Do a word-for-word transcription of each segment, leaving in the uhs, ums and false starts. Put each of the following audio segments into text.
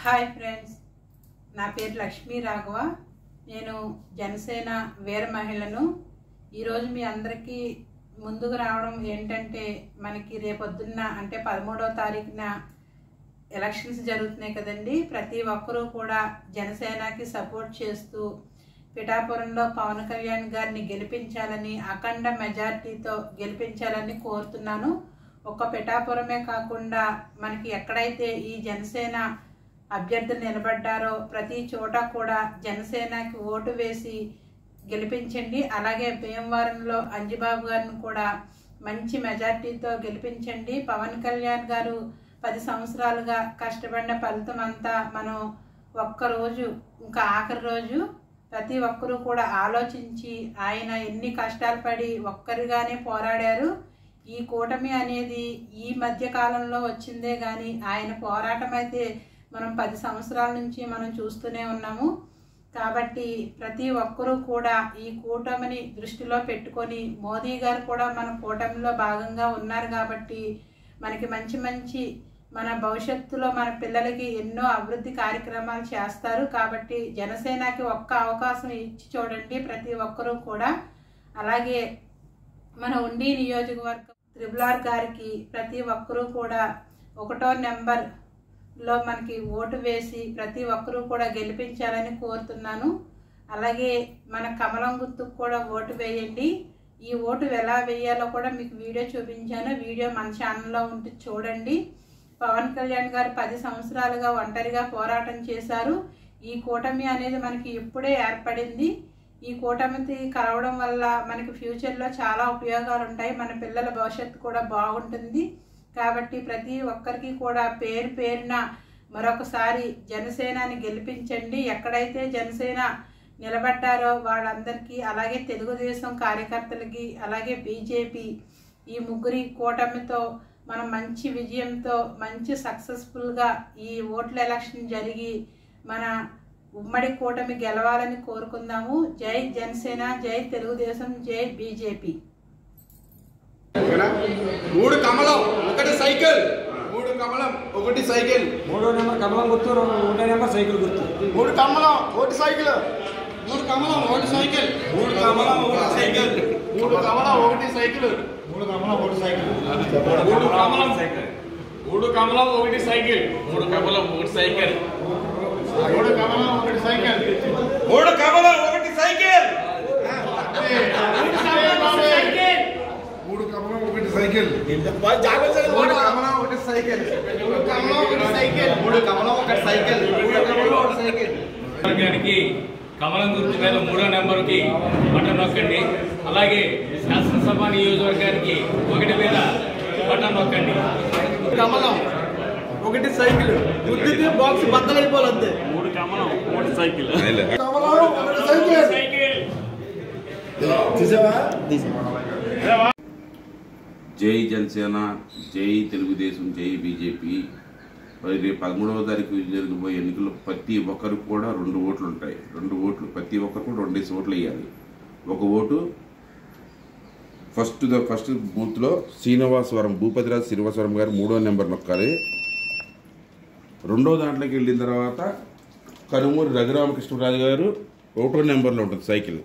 Hi friends, నా పేరు లక్ష్మీ రాఘవ. నేను జనసేన వీర మహిళను. ఈరోజు మీ అందరికీ ముందుకు రావడం ఏంటంటే, మనకి రేపొద్దున్న అంటే పదమూడవ తారీఖున ఎలక్షన్స్ జరుగుతున్నాయి కదండి. ప్రతి ఒక్కరూ కూడా జనసేనకి సపోర్ట్ చేస్తూ పిఠాపురంలో పవన్ కళ్యాణ్ గారిని గెలిపించాలని, అఖండ మెజార్టీతో గెలిపించాలని కోరుతున్నాను. ఒక్క పిఠాపురమే కాకుండా మనకి ఎక్కడైతే ఈ జనసేన అభ్యర్థులు నిలబడ్డారో ప్రతి చోట కూడా జనసేనకి ఓటు వేసి గెలిపించండి. అలాగే భీమవరంలో అంజిబాబు గారిని కూడా మంచి మెజార్టీతో గెలిపించండి. పవన్ కళ్యాణ్ గారు పది సంవత్సరాలుగా కష్టపడిన ఫలితం అంతా మనం ఒక్కరోజు, ఇంకా ఆఖరి రోజు ప్రతి ఒక్కరూ కూడా ఆలోచించి ఆయన ఎన్ని కష్టాలు పడి ఒక్కరిగానే పోరాడారు. ఈ కూటమి అనేది ఈ మధ్య కాలంలో వచ్చిందే కానీ ఆయన పోరాటం అయితే మనం పది సంవత్సరాల నుంచి మనం చూస్తూనే ఉన్నాము. కాబట్టి ప్రతి ఒక్కరూ కూడా ఈ కూటమిని దృష్టిలో పెట్టుకొని, మోదీ గారు కూడా మన కూటమిలో భాగంగా ఉన్నారు కాబట్టి మనకి మంచి మంచి మన భవిష్యత్తులో మన పిల్లలకి ఎన్నో అభివృద్ధి కార్యక్రమాలు చేస్తారు. కాబట్టి జనసేనకి ఒక్క అవకాశం ఇచ్చి చూడండి ప్రతి ఒక్కరూ కూడా. అలాగే మన ఉండి నియోజకవర్గం త్రిబుల్ ఆర్ గారికి ప్రతి ఒక్కరూ కూడా ఒకటో నెంబర్ లో మనకి ఓటు వేసి ప్రతి ఒక్కరూ కూడా గెలిపించాలని కోరుతున్నాను. అలాగే మన కమలం గుర్తుకు కూడా ఓటు వేయండి. ఈ ఓటు ఎలా వేయాలో కూడా మీకు వీడియో చూపించాను. వీడియో మన ఛానల్లో ఉంటే చూడండి. పవన్ కళ్యాణ్ గారు పది సంవత్సరాలుగా ఒంటరిగా పోరాటం చేశారు. ఈ కూటమి అనేది మనకి ఇప్పుడే ఏర్పడింది. ఈ కూటమికి కలవడం వల్ల మనకి ఫ్యూచర్లో చాలా ఉపయోగాలు ఉంటాయి. మన పిల్లల భవిష్యత్తు కూడా బాగుంటుంది. కాబట్టి ప్రతి ఒక్కరికి కూడా పేరు పేరున మరొకసారి జనసేనని గెలిపించండి. ఎక్కడైతే జనసేన నిలబడ్డారో వాళ్ళందరికీ, అలాగే తెలుగుదేశం కార్యకర్తలకి, అలాగే బీజేపీ, ఈ ముగ్గురి కూటమితో మనం మంచి విజయంతో మంచి సక్సెస్ఫుల్గా ఈ ఓట్ల ఎలక్షన్ జరిగి మన ఉమ్మడి కూటమి గెలవాలని కోరుకుందాము. జై జనసేన, జై తెలుగుదేశం, జై బీజేపీ. మూడు కమలం ఒకటి సైకిల్, మూడు కమలం ఒకటి సైకిల్, మూడో నెంబర్ కమలం గుర్తు, ఒకటో నెంబర్ సైకిల్ గుర్తు. మూడు కమలం ఒకటి సైకిల్, మూడు కమలం ఒకటి సైకిల్, మూడు కమలం ఒకటి సైకిల్, మూడు కమలం ఒకటి సైకిల్, మూడు కమలం ఒకటి సైకిల్, మూడు కమలం సైకిల్, మూడు కమలం ఒకటి సైకిల్, మూడు కమలం ఒకటి సైకిల్, మూడు కమలం ఒకటి సైకిల్, మూడు కమలం ఒకటి సైకిల్, మూడు కమలం ఒకటి సైకిల్, మూడు కమలం ఒకటి సైకిల్, మూడు కమలం ఒకటి సైకిల్, మూడు కమలం ఒకటి సైకిల్, మూడు కమలం ఒకటి సైకిల్. వర్గానికి కమలం గుర్తు మీద మూడో నెంబర్కి బటన్ నొక్కండి. అలాగే శాసనసభ నియోజకవర్గానికి ఒకటి మీద బటన్ నొక్కండి. కమలం ఒకటి సైకిల్, గుర్తుకి బాక్స్ బద్దలైపోవాలంతే. మూడు కమలం ఒకటి సైకిల్, కమలం ఒకటి సైకిల్. జై జనసేన, జై తెలుగుదేశం, జై బీజేపీ. మరి రేపు పదమూడవ తారీఖు జరగబోయే ఎన్నికల్లో ప్రతి ఒక్కరికి కూడా రెండు ఓట్లు ఉంటాయి. రెండు ఓట్లు ప్రతి ఒక్కరు కూడా రెండేసి ఓట్లు వేయాలి. ఒక ఓటు ఫస్ట్ ఫస్ట్ బూత్లో శ్రీనివాసవరం, భూపతిరాజు శ్రీనివాసవరం గారు మూడో నెంబర్ నొక్కాలి. రెండో దాంట్లోకి వెళ్ళిన తర్వాత కనుమూరి రఘురామకృష్ణరాజు గారు ఒకటో నెంబర్లో ఉంటుంది సైకిల్.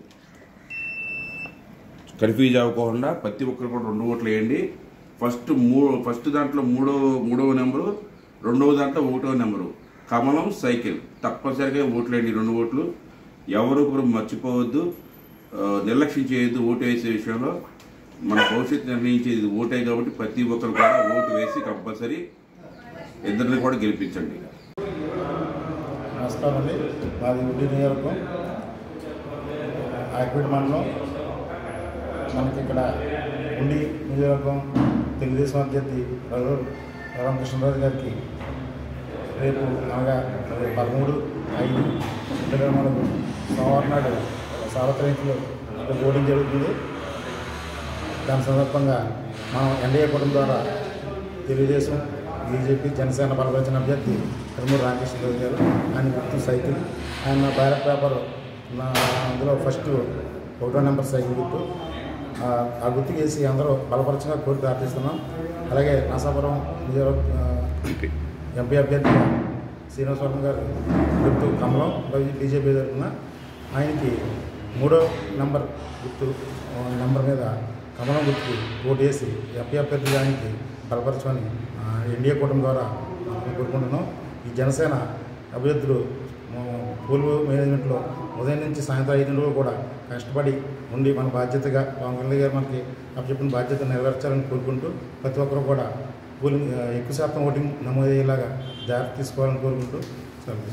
కన్ఫ్యూజ్ అవ్వకుండా ప్రతి ఒక్కరు కూడా రెండు ఓట్లు వేయండి. ఫస్ట్ మూ ఫస్ట్ దాంట్లో మూడో మూడవ నెంబరు, రెండవ దాంట్లో ఒకటో నెంబరు కమలం సైకిల్. తప్పనిసరిగా ఓట్లు వేయండి, రెండు ఓట్లు. ఎవరు కూడా మర్చిపోవద్దు, నిర్లక్ష్యం చేయొద్దు. ఓటు వేసే విషయంలో మన భవిష్యత్తు నిర్ణయించేది ఓటే కాబట్టి ప్రతి ఒక్కరు కూడా ఓటు వేసి కంపల్సరీ ఇద్దరిని కూడా గెలిపించండి. నమస్కారం అండి. మాది ఉండి నియోజకవర్గం ఆకివీడు మండలం. మనకి ఇక్కడ ఉండి నియోజకవర్గం తెలుగుదేశం అభ్యర్థి రఘు రామకృష్ణరాజు గారికి రేపు అనగా పదమూడు ఐదు రెండు వేల మూడు సోమవారం నాడు సార్వత్రికలో ఓటింగ్ జరుగుతుంది. దాని సందర్భంగా మనం ఎన్డీఏ కుటుంబం ద్వారా తెలుగుదేశం, బీజేపీ, జనసేన బలపరిచిన అభ్యర్థి కనుమూరి రామకృష్ణరాజు గారు. ఆయన గుర్తు సైకిల్. ఆయన బ్యాలెట్ పేపర్ నా అందులో ఫస్ట్ ఒకటో నెంబర్ సైకిల్ గుర్తు. ఆ గుర్తు వేసి అందరూ బలపరచగా కోరి ప్రార్థిస్తున్నాం. అలాగే నరసాపురం నియోజకవర్గ ఎంపీ అభ్యర్థిగా శ్రీనివాస వర్మ గారు గుర్తు కమలం బీజేపీ తరఫున ఆయనకి మూడో నెంబర్ గుర్తు నెంబర్ మీద కమలం గుర్తుకి ఓటు వేసి ఎంపీ అభ్యర్థి ఆయనకి బలపరచమని ఎన్డీఏ కూటమి ద్వారా కోరుకుంటున్నాం. ఈ జనసేన అభ్యర్థులు పోల్ మేనేజ్మెంట్లో ఉదయం నుంచి సాయంత్రం ఐదు గంటలు కూడా కష్టపడి ఉండి మన బాధ్యతగా పవన్ కళ్యాణ్ గారు మనకి అప్పచెప్పిన బాధ్యత నెరవేర్చాలని కోరుకుంటూ ప్రతి ఒక్కరు కూడా పోలింగ్ ఎక్కువ శాతం ఓటింగ్ నమోదయ్యేలాగా జాగ్రత్త తీసుకోవాలని కోరుకుంటూ సెలవు.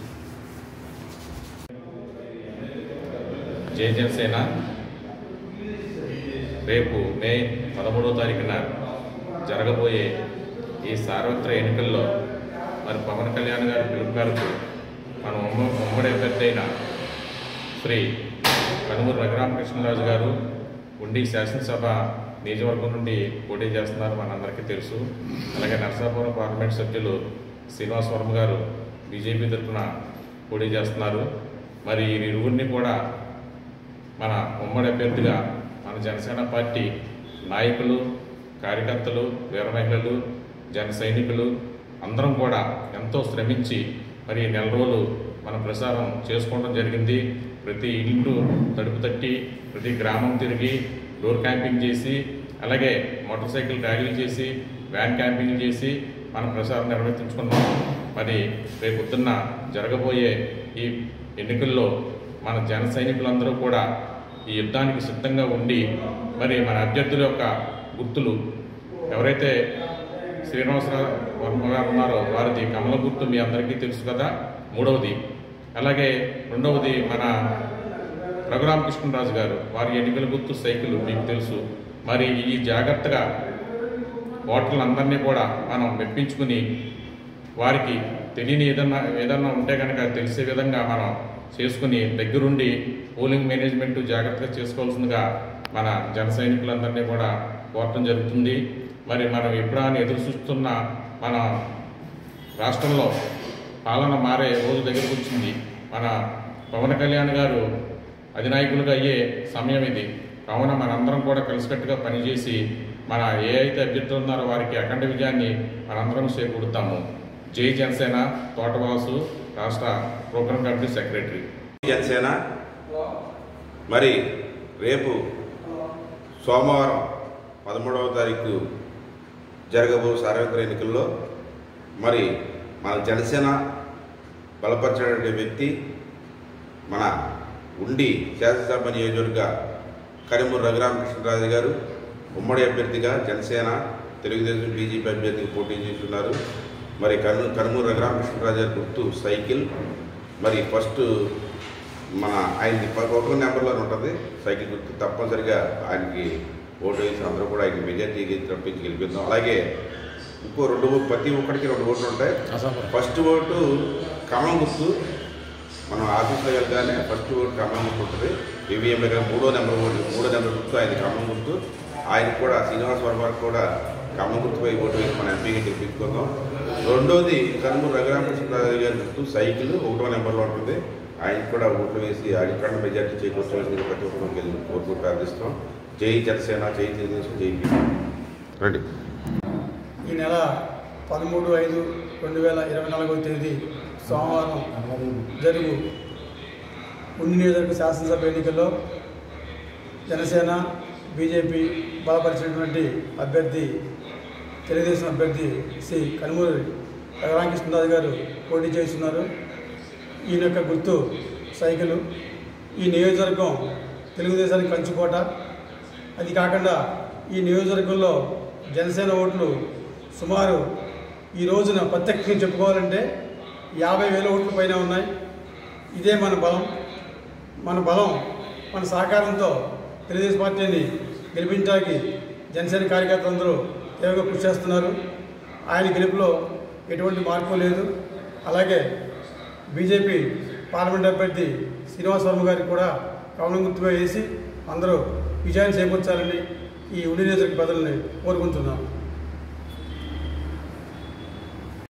జై జనసేన. రేపు మే పదమూడవ తారీఖున జరగబోయే ఈ సార్వత్రిక ఎన్నికల్లో మరి పవన్ కళ్యాణ్ గారి పిలుపు మేరకు మన ఉమ్మ ఉమ్మడి అభ్యర్థి అయిన శ్రీ కనుమూరు రఘురామకృష్ణరాజు గారు ఉండి శాసనసభ నియోజకవర్గం నుండి పోటీ చేస్తున్నారు, మనందరికీ తెలుసు. అలాగే నరసాపురం పార్లమెంట్ సభ్యులు శ్రీనివాస వర్మ గారు బీజేపీ తరఫున పోటీ చేస్తున్నారు. మరి ఈ ఇరువురిని కూడా మన ఉమ్మడి అభ్యర్థిగా మన జనసేన పార్టీ నాయకులు, కార్యకర్తలు, వీర మహిళలు, జన సైనికులు అందరం కూడా ఎంతో శ్రమించి మరి నెల రోజులు మన ప్రసారం చేసుకోవడం జరిగింది. ప్రతి ఇల్లు తడుపు తట్టి ప్రతి గ్రామం తిరిగి డోర్ క్యాంపింగ్ చేసి అలాగే మోటార్ సైకిల్ ర్యాలీలు చేసి వ్యాన్ క్యాంపింగ్ చేసి మన ప్రసారం నిర్వర్తించుకున్నాం. మరి రేపు పొద్దున్న జరగబోయే ఈ ఎన్నికల్లో మన జన సైనికులందరూ కూడా ఈ యుద్ధానికి సిద్ధంగా ఉండి మరి మన అభ్యర్థుల యొక్క గుర్తులు ఎవరైతే శ్రీనివాసరావు వర్మ గారు ఉన్నారో వారిది కమల గుర్తు మీ అందరికీ తెలుసు కదా, మూడవది. అలాగే రెండవది మన రఘురామకృష్ణరాజు గారు వారి ఎన్నికల గుర్తు సైకిల్ మీకు తెలుసు. మరి ఈ జాగ్రత్తగా ఓటర్లందరినీ కూడా మనం మెప్పించుకుని వారికి తెలియని ఏదన్నా ఏదన్నా ఉంటే కనుక తెలిసే విధంగా మనం చేసుకుని దగ్గరుండి పోలింగ్ మేనేజ్మెంట్ జాగ్రత్తగా చేసుకోవాల్సిందిగా మన జన సైనికులందరినీ కూడా కోరటం జరుగుతుంది. మరి మనం ఎప్పుడైనా ఎదురు చూస్తున్న మన రాష్ట్రంలో పాలన మారే రోజు దగ్గరకు వచ్చింది. మన పవన్ కళ్యాణ్ గారు అధినాయకులుగా అయ్యే సమయం ఇది. కావున మనందరం కూడా కలిసికట్టుగా పనిచేసి మన ఏ అయితే అభ్యర్థులు ఉన్నారో వారికి అఖండ విజయాన్ని మనందరం చేకూరుతాము. జై జనసేన. తోటవాసు, రాష్ట్ర ప్రోగ్రామ్ కమిటీ సెక్రటరీ. జనసేన. మరి రేపు సోమవారం పదమూడవ తారీఖు జరగబో సార్వత్రిక ఎన్నికల్లో మరి మన జనసేన బలపరిచినటువంటి వ్యక్తి మన ఉండి శాసనసభ నియోజకవర్గ కనుమూరు రఘురామకృష్ణరాజు గారు ఉమ్మడి అభ్యర్థిగా జనసేన, తెలుగుదేశం, బీజేపీ అభ్యర్థిగా పోటీ చేస్తున్నారు. మరి కను కనుమూరు రఘురామకృష్ణరాజు గారి గుర్తు సైకిల్. మరి ఫస్ట్ మన ఆయనకి ఒక నెంబర్లో ఉంటుంది సైకిల్ గుర్తు. తప్పనిసరిగా ఆయనకి ఓటు వేసి అందరూ కూడా ఆయన మెజార్టీకి తప్పించి గెలిపిద్దాం. అలాగే ఇంకో రెండు ప్రతి ఒక్కరికి రెండు ఓట్లు ఉంటాయి. ఫస్ట్ ఓటు కమలం గుర్తు. మనం ఆఫీస్లో వెళ్ళగానే ఫస్ట్ ఓటు కమలం గుర్తు ఉంటుంది. ఈవీఎం దగ్గర మూడో నెంబర్ ఓటు మూడో నెంబర్ గుర్తు ఆయన కమలం గుర్తు. ఆయనకు కూడా శ్రీనివాస వర్మ గారికి కూడా కమలం గుర్తుపై ఓటు వేసి మన ఎంపీగా గెలిపించుకుందాం. రెండోది కనుమూరు రఘురామకృష్ణరాజు గారి గుర్తు సైకిల్ ఒకటో నెంబర్లో ఉంటుంది. ఆయనకు కూడా ఓట్లు వేసి అడికన్న మెజార్టీ చేకూర్చవలసింది ప్రతి ఒక్కరికి కోరుకుంటూ ప్రార్థిస్తాం. జై జనసేన, జై తెలుగుదేశం, జై బీజేపీ. రండి. ఈ నెల పదమూడు ఐదు రెండు వేల ఇరవై నాలుగవ తేదీ సోమవారం జరుగు ఉండి నియోజకవర్గ శాసనసభ ఎన్నికల్లో జనసేన, బీజేపీ బలపరిచినటువంటి అభ్యర్థి తెలుగుదేశం అభ్యర్థి శ్రీ కనుమూరు రఘురామకృష్ణరాజు గారు పోటీ చేస్తున్నారు. ఈయన యొక్క గుర్తు సైకిలు. ఈ నియోజకవర్గం తెలుగుదేశానికి కంచుకోట. అది కాకుండా ఈ నియోజకవర్గంలో జనసేన ఓట్లు సుమారు ఈ రోజున ప్రత్యక్షంగా చెప్పుకోవాలంటే యాభై వేల ఓట్ల పైన ఉన్నాయి. ఇదే మన బలం. మన బలం మన సహకారంతో తెలుగుదేశం పార్టీని గెలిపించడానికి జనసేన కార్యకర్తలందరూ తీవ్రంగా కృషి చేస్తున్నారు. ఆయన గెలుపులో ఎటువంటి మార్పు లేదు. అలాగే బీజేపీ పార్లమెంట్ అభ్యర్థి శ్రీనివాస వర్మ గారికి కూడా కమలం గుర్తుపై వేసి అందరూ విజయాన్ని చేకూర్చాలని ఈ ఉండి నియోజకవర్గ ప్రజల్ని కోరుకుంటున్నాం.